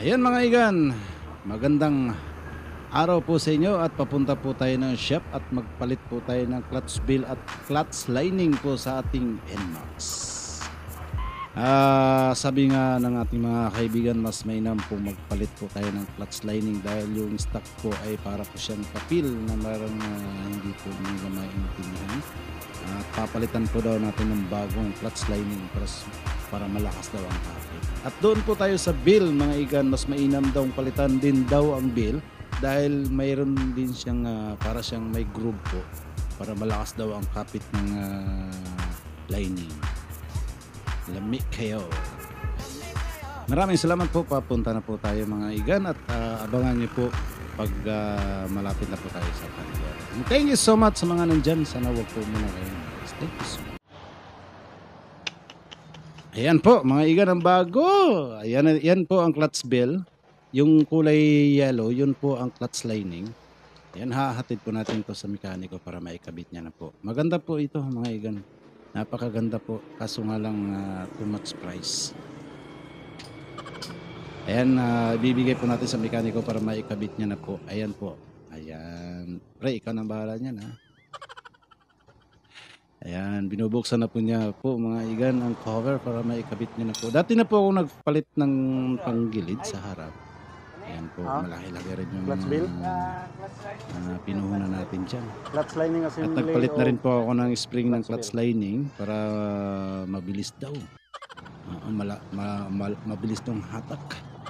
Ayan mga igan, magandang araw po sa inyo at papunta po tayo ng shop at magpalit po tayo ng clutch bill at clutch lining po sa ating NMAX. Sabi nga ng ating mga kaibigan, mas mainam po magpalit po tayo ng clutch lining dahil yung stock po ay para po siyang papel na marang hindi po nila maintindihan. At papalitan po daw natin ng bagong clutch lining para malakas daw ang kapit. At doon po tayo sa bill mga igan, mas mainam daw palitan din daw ang bill dahil mayroon din siyang para siyang may groove po para malakas daw ang kapit ng lining. Lamig kayo. Maraming salamat po, papunta na po tayo mga igan at abangan niyo po pag malapit na po tayo sa kanila. Thank you so much sa mga nandyan. Sana wag po muna kayo. Thank you so much. Ayan po mga igan ang bago. Ayan po ang clutch bill. Yung kulay yellow, yun po ang clutch lining. Ayan, hahatid po natin to sa mekaniko para maikabit niya na po. Maganda po ito mga igan. Napakaganda po. Kaso nga lang too much price. Ayan, bibigay po natin sa mekaniko para maikabit niya na po. Ayan po. Ayan. Pre, ikaw nang bahala niyan ha. Ayan, binubuksan na po niya po mga igan ang cover para maikabit niya na po. Dati na po ako nagpalit ng panggilid sa harap. Ayan po, malaki-laki rin yung clutch bill? pinuhunan natin dyan. Clutch lining At assembly. nagpalit na rin po ako ng spring ng clutch lining para mabilis daw. Mabilis tong hatak.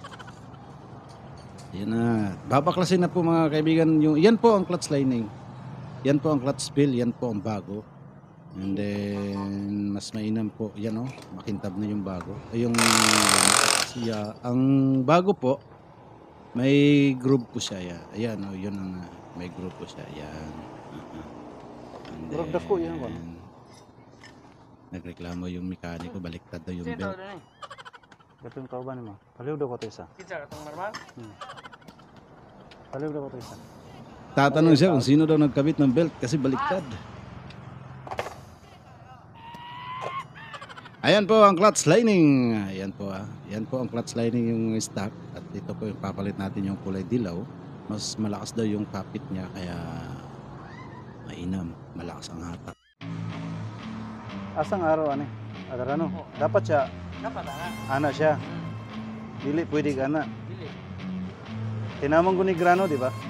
Yan na. Babaklasin na po mga kaibigan. Yan po ang clutch lining. Yan po ang clutch bill. Yan po ang bago. And then, mas mainam po. Yan o. Makintab na yung bago. Ang bago po, may groove po siya. Ayan o. Yun ang may groove po siya. Ayan. Groove na po yan ba? Nagreklamo yung mekaniko. Baliktad daw yung belt. Ito yung kauban mo. Paliw daw ko ito isa. Kinsa katong marman? Paliw daw ko ito isa. Tatanong siya kung sino daw nagkabit ng belt kasi baliktad. Ayan po ang clutch lining. Ayan po Ayan po ang clutch lining yung stock. At ito po yung papalit natin yung kulay dilaw. Mas malakas daw yung kapit niya kaya mainam. Malakas ang hatak. Asang araw ani? Adarano? Dapat siya Dapat anak siya. Dili pwede ka anak. Dili. Tinamang ko ni grano, di ba?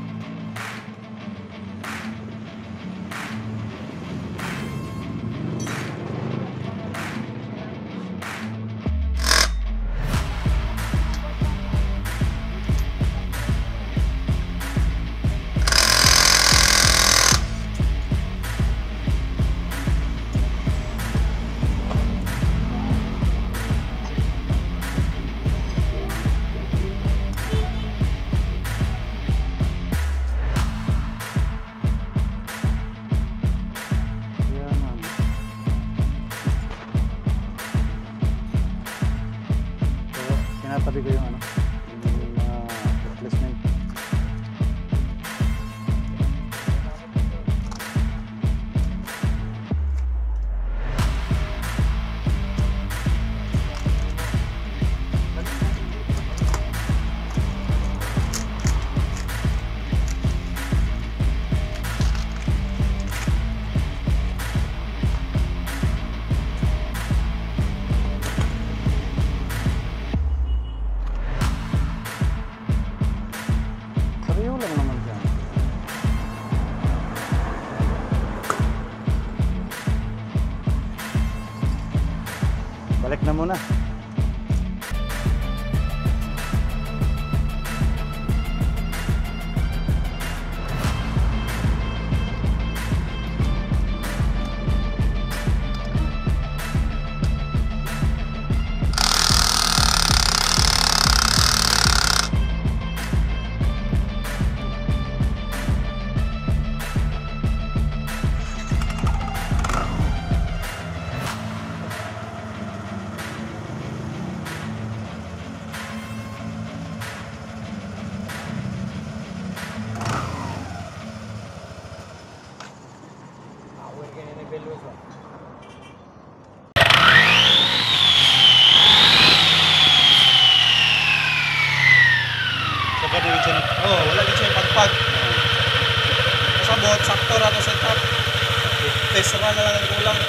Tinatabi ko yung replacement. Sariyo lang naman dyan. Balik na muna. Peso ka na lang ang kulang.